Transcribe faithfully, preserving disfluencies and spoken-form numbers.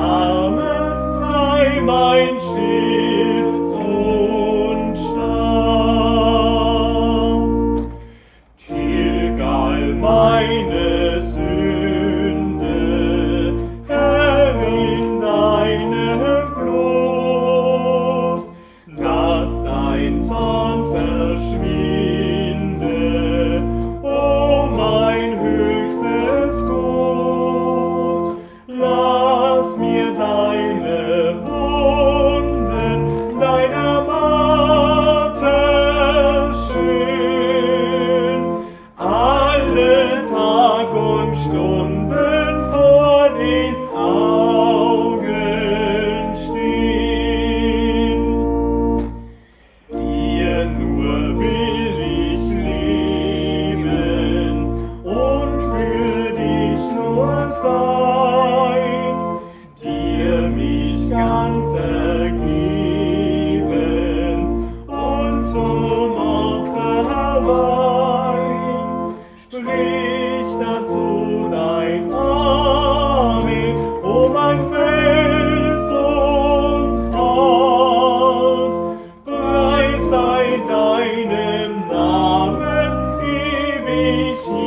Armen sei mein Schild und Stab. Tilg all meine Sünde, Herr, in deinem Blut, dass dein Zorn verschwinde, o mein höchstes Gut. Lass mir deine Wunden, deiner Marter schön, alle Tag und Stunden vor den Augen stehen. Dir nur will ich leben und für dich nur sein, dir mich ganz ergeben und zum Opfer weihen. Sprich dazu dein Amen, o mein Fels und Halt. Preis sei deinem Namen ewig.